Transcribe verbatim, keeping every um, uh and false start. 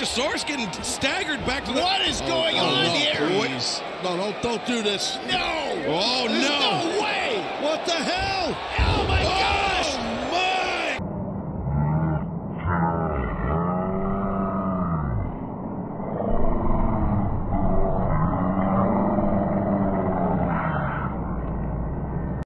Luchasaurus getting staggered back to the... What is going oh, on no, here? Please. No, don't, don't do this. No. Oh, There's no. no way. What the hell? Oh,